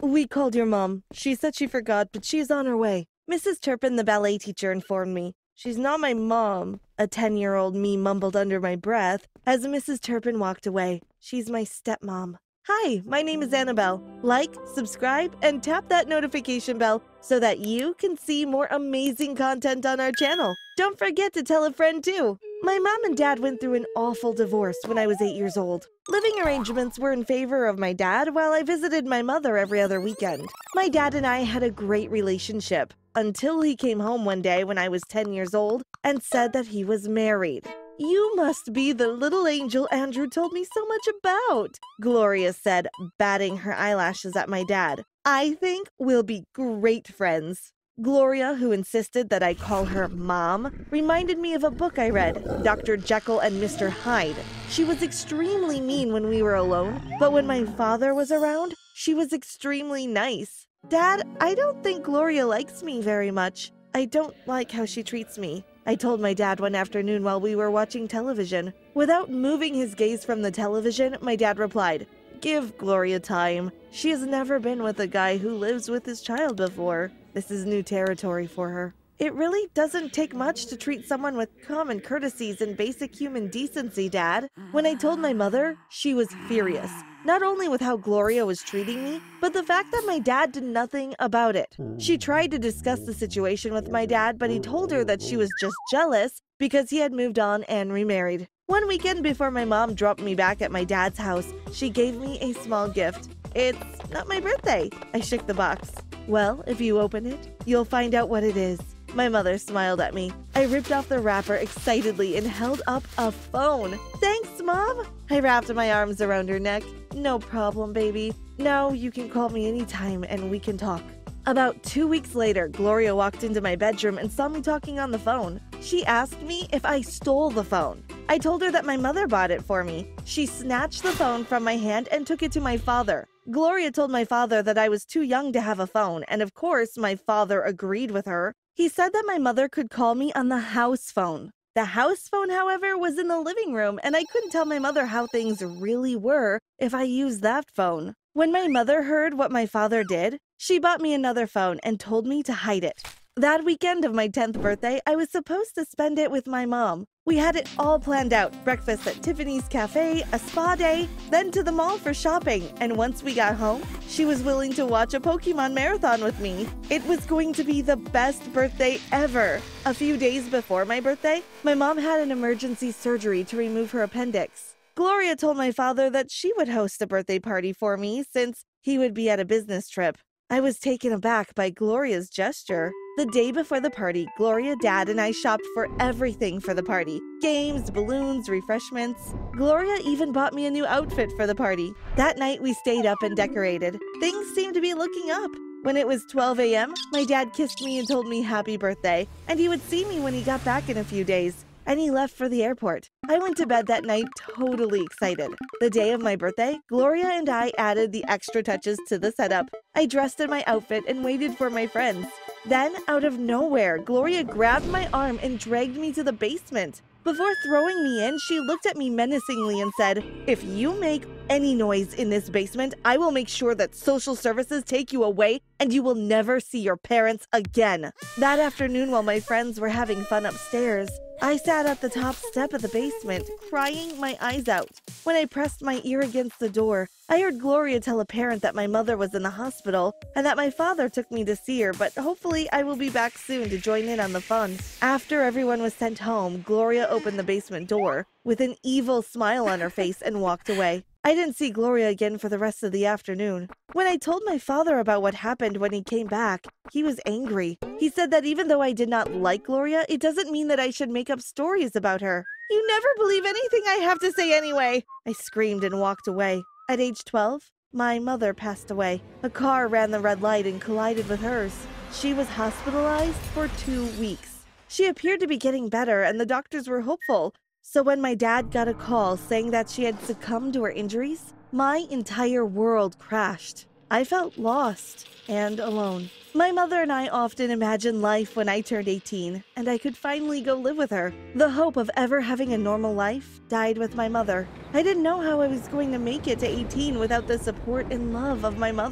We called your mom. She said she forgot, but she's on her way. Mrs. Turpin, the ballet teacher, informed me. She's not my mom, a 10-year-old me mumbled under my breath as Mrs. Turpin walked away. She's my stepmom. Hi, my name is Annabelle. Like, subscribe, and tap that notification bell so that you can see more amazing content on our channel. Don't forget to tell a friend too. My mom and dad went through an awful divorce when I was 8 years old. Living arrangements were in favor of my dad while I visited my mother every other weekend. My dad and I had a great relationship until he came home one day when I was 10 years old and said that he was married. You must be the little angel Andrew told me so much about, Gloria said, batting her eyelashes at my dad. I think we'll be great friends. Gloria, who insisted that I call her Mom, reminded me of a book I read, Dr. Jekyll and Mr. Hyde. She was extremely mean when we were alone, but when my father was around, she was extremely nice. Dad, I don't think Gloria likes me very much. I don't like how she treats me, I told my dad one afternoon while we were watching television. Without moving his gaze from the television, my dad replied, "Give Gloria time. She has never been with a guy who lives with his child before. This is new territory for her. It really doesn't take much to treat someone with common courtesies and basic human decency, Dad." When I told my mother, she was furious. Not only with how Gloria was treating me, but the fact that my dad did nothing about it. She tried to discuss the situation with my dad, but he told her that she was just jealous because he had moved on and remarried. One weekend before my mom dropped me back at my dad's house, she gave me a small gift. It's not my birthday. I shook the box. Well, if you open it, you'll find out what it is. My mother smiled at me. I ripped off the wrapper excitedly and held up a phone. Thanks, Mom. I wrapped my arms around her neck. No problem, baby. Now you can call me anytime and we can talk. About 2 weeks later, Gloria walked into my bedroom and saw me talking on the phone. She asked me if I stole the phone. I told her that my mother bought it for me. She snatched the phone from my hand and took it to my father. Gloria told my father that I was too young to have a phone, and of course, my father agreed with her. He said that my mother could call me on the house phone. The house phone, however, was in the living room, and I couldn't tell my mother how things really were if I used that phone. When my mother heard what my father did, she bought me another phone and told me to hide it. That weekend of my 10th birthday, I was supposed to spend it with my mom. We had it all planned out, breakfast at Tiffany's Cafe, a spa day, then to the mall for shopping, and once we got home, she was willing to watch a Pokemon marathon with me. It was going to be the best birthday ever. A few days before my birthday, my mom had an emergency surgery to remove her appendix. Gloria told my father that she would host a birthday party for me since he would be at a business trip. I was taken aback by Gloria's gesture. The day before the party, Gloria, Dad, and I shopped for everything for the party. Games, balloons, refreshments. Gloria even bought me a new outfit for the party. That night, we stayed up and decorated. Things seemed to be looking up. When it was 12 a.m., my dad kissed me and told me happy birthday, and he would see me when he got back in a few days. And he left for the airport. I went to bed that night totally excited. The day of my birthday, Gloria and I added the extra touches to the setup. I dressed in my outfit and waited for my friends. Then, out of nowhere, Gloria grabbed my arm and dragged me to the basement. Before throwing me in, she looked at me menacingly and said, "If you make any noise in this basement, I will make sure that social services take you away and you will never see your parents again." That afternoon, while my friends were having fun upstairs, I sat at the top step of the basement, crying my eyes out. When I pressed my ear against the door, I heard Gloria tell a parent that my mother was in the hospital and that my father took me to see her, but hopefully I will be back soon to join in on the fun. After everyone was sent home, Gloria opened the basement door with an evil smile on her face and walked away. I didn't see Gloria again for the rest of the afternoon. When I told my father about what happened when he came back, he was angry. He said that even though I did not like Gloria, it doesn't mean that I should make up stories about her. "You never believe anything I have to say anyway," I screamed and walked away. At age 12, my mother passed away. A car ran the red light and collided with hers. She was hospitalized for 2 weeks. She appeared to be getting better and the doctors were hopeful. So when my dad got a call saying that she had succumbed to her injuries, my entire world crashed. I felt lost and alone. My mother and I often imagined life when I turned 18 and I could finally go live with her. The hope of ever having a normal life died with my mother. I didn't know how I was going to make it to 18 without the support and love of my mother.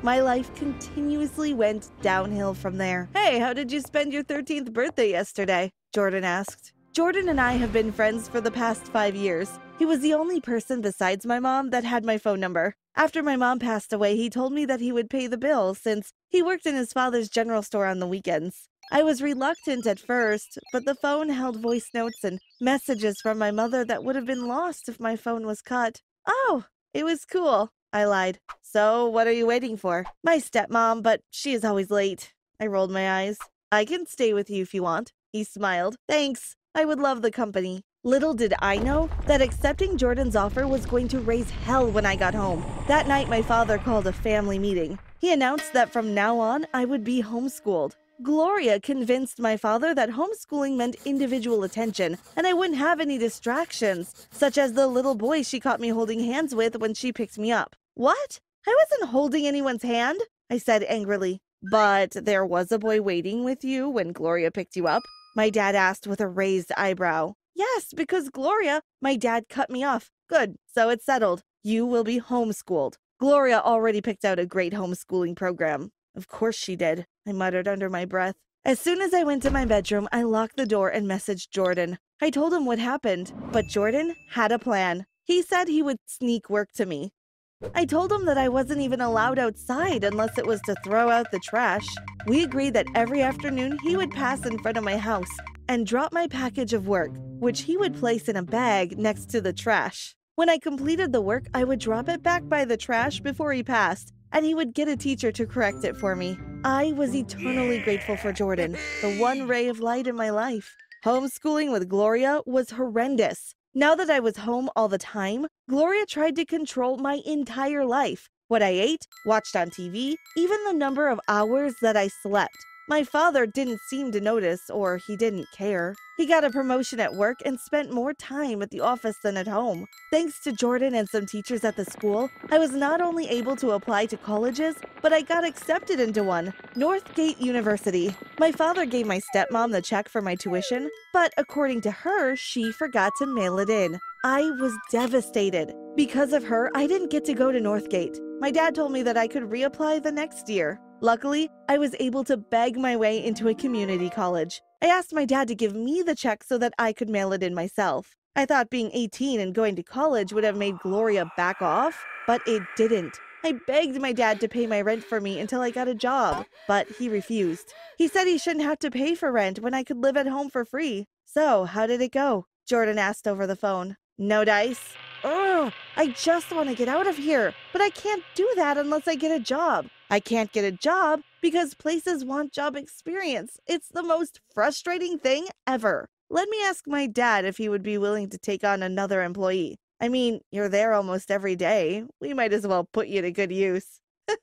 My life continuously went downhill from there. "Hey, how did you spend your 13th birthday yesterday?" Jordan asked. Jordan and I have been friends for the past 5 years. He was the only person besides my mom that had my phone number. After my mom passed away, he told me that he would pay the bill since he worked in his father's general store on the weekends. I was reluctant at first, but the phone held voice notes and messages from my mother that would have been lost if my phone was cut. "Oh, it was cool," I lied. "So, what are you waiting for?" "My stepmom, but she is always late." I rolled my eyes. "I can stay with you if you want." He smiled. "Thanks. I would love the company." Little did I know that accepting Jordan's offer was going to raise hell when I got home. That night, my father called a family meeting. He announced that from now on, I would be homeschooled. Gloria convinced my father that homeschooling meant individual attention, and I wouldn't have any distractions, such as the little boy she caught me holding hands with when she picked me up. "What? I wasn't holding anyone's hand," I said angrily. "But there was a boy waiting with you when Gloria picked you up?" my dad asked with a raised eyebrow. "Yes, because Gloria—" My dad cut me off. "Good, so it's settled. You will be homeschooled. Gloria already picked out a great homeschooling program." "Of course she did," I muttered under my breath. As soon as I went to my bedroom, I locked the door and messaged Jordan. I told him what happened, but Jordan had a plan. He said he would sneak work to me. I told him that I wasn't even allowed outside unless it was to throw out the trash. We agreed that every afternoon he would pass in front of my house and drop my package of work, which he would place in a bag next to the trash. When I completed the work, I would drop it back by the trash before he passed, and he would get a teacher to correct it for me. I was eternally grateful for Jordan, the one ray of light in my life. Homeschooling with Gloria was horrendous. Now that I was home all the time, Gloria tried to control my entire life. What I ate, watched on TV, even the number of hours that I slept. My father didn't seem to notice, or he didn't care. He got a promotion at work and spent more time at the office than at home. Thanks to Jordan and some teachers at the school, I was not only able to apply to colleges, but I got accepted into one, Northgate University. My father gave my stepmom the check for my tuition, but according to her, she forgot to mail it in. I was devastated. Because of her, I didn't get to go to Northgate. My dad told me that I could reapply the next year. Luckily, I was able to beg my way into a community college. I asked my dad to give me the check so that I could mail it in myself. I thought being 18 and going to college would have made Gloria back off, but it didn't. I begged my dad to pay my rent for me until I got a job, but he refused. He said he shouldn't have to pay for rent when I could live at home for free. "So, how did it go?" Jordan asked over the phone. "No dice?" "Ugh, I just want to get out of here, but I can't do that unless I get a job. I can't get a job because places want job experience. It's the most frustrating thing ever. Let me ask my dad if he would be willing to take on another employee. I mean, you're there almost every day. We might as well put you to good use."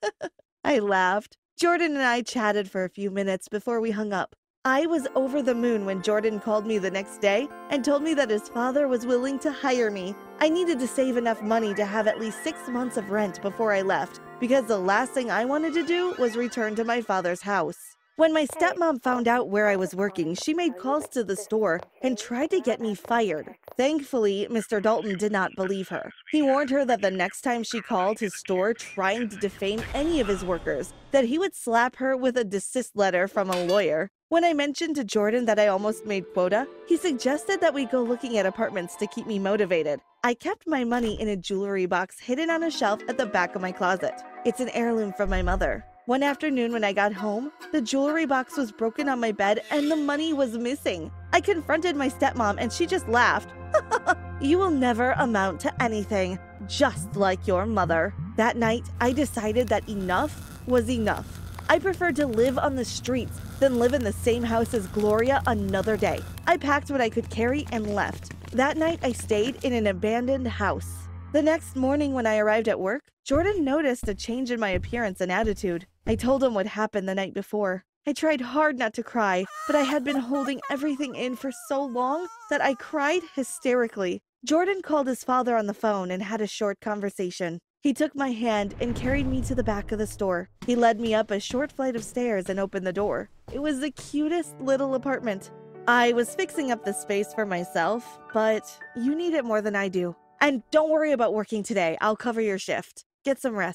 I laughed. Jordan and I chatted for a few minutes before we hung up. I was over the moon when Jordan called me the next day and told me that his father was willing to hire me. I needed to save enough money to have at least 6 months of rent before I left, because the last thing I wanted to do was return to my father's house. When my stepmom found out where I was working, she made calls to the store and tried to get me fired. Thankfully, Mr. Dalton did not believe her. He warned her that the next time she called his store trying to defame any of his workers, that he would slap her with a desist letter from a lawyer. When I mentioned to Jordan that I almost made quota, he suggested that we go looking at apartments to keep me motivated. I kept my money in a jewelry box hidden on a shelf at the back of my closet. It's an heirloom from my mother. One afternoon when I got home, the jewelry box was broken on my bed and the money was missing. I confronted my stepmom and she just laughed. "You will never amount to anything, just like your mother." That night, I decided that enough was enough. I preferred to live on the streets than live in the same house as Gloria another day. I packed what I could carry and left. That night, I stayed in an abandoned house. The next morning when I arrived at work, Jordan noticed a change in my appearance and attitude. I told him what happened the night before. I tried hard not to cry, but I had been holding everything in for so long that I cried hysterically. Jordan called his father on the phone and had a short conversation. He took my hand and carried me to the back of the store. He led me up a short flight of stairs and opened the door. It was the cutest little apartment. I was fixing up the space for myself, but you need it more than I do. And don't worry about working today. I'll cover your shift. Get some rest.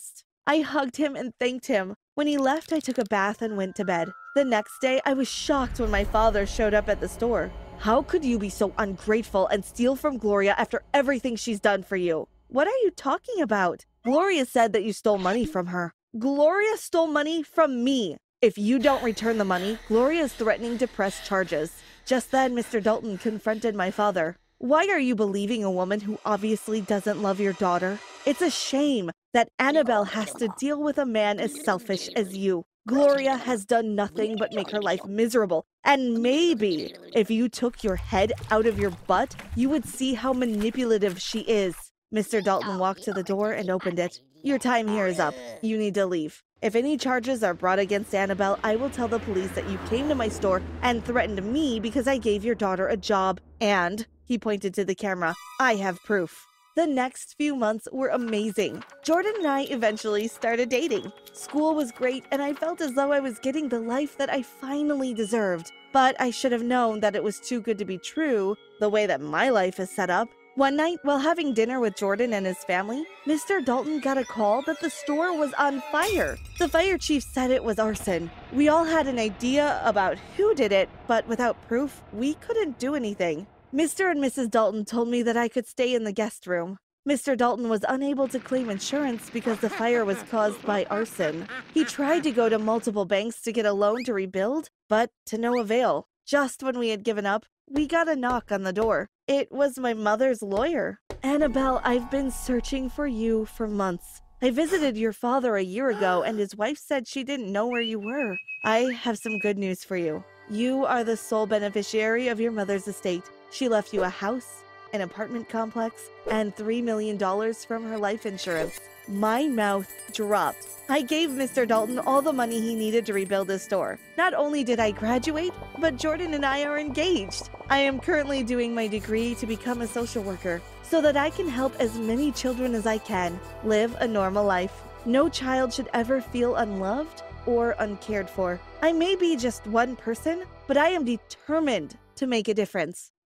I hugged him and thanked him. When he left, I took a bath and went to bed. The next day, I was shocked when my father showed up at the store. How could you be so ungrateful and steal from Gloria after everything she's done for you? What are you talking about? Gloria said that you stole money from her. Gloria stole money from me. If you don't return the money, Gloria is threatening to press charges. Just then, Mr. Dalton confronted my father. Why are you believing a woman who obviously doesn't love your daughter? It's a shame that Annabelle has to deal with a man as selfish as you. Gloria has done nothing but make her life miserable. And maybe if you took your head out of your butt, you would see how manipulative she is. Mr. Dalton walked to the door and opened it. Your time here is up. You need to leave. If any charges are brought against Annabelle, I will tell the police that you came to my store and threatened me because I gave your daughter a job. And, he pointed to the camera, I have proof. The next few months were amazing. Jordan and I eventually started dating. School was great, and I felt as though I was getting the life that I finally deserved. But I should have known that it was too good to be true, the way that my life is set up. One night, while having dinner with Jordan and his family, Mr. Dalton got a call that the store was on fire. The fire chief said it was arson. We all had an idea about who did it, but without proof, we couldn't do anything. Mr. and Mrs. Dalton told me that I could stay in the guest room. Mr. Dalton was unable to claim insurance because the fire was caused by arson. He tried to go to multiple banks to get a loan to rebuild, but to no avail. Just when we had given up, we got a knock on the door. It was my mother's lawyer. Annabelle, I've been searching for you for months. I visited your father a year ago, and his wife said she didn't know where you were. I have some good news for you. You are the sole beneficiary of your mother's estate. She left you a house, an apartment complex, and $3 million from her life insurance. My mouth dropped. I gave Mr. Dalton all the money he needed to rebuild his store. Not only did I graduate, but Jordan and I are engaged. I am currently doing my degree to become a social worker so that I can help as many children as I can live a normal life. No child should ever feel unloved or uncared for. I may be just one person, but I am determined to make a difference.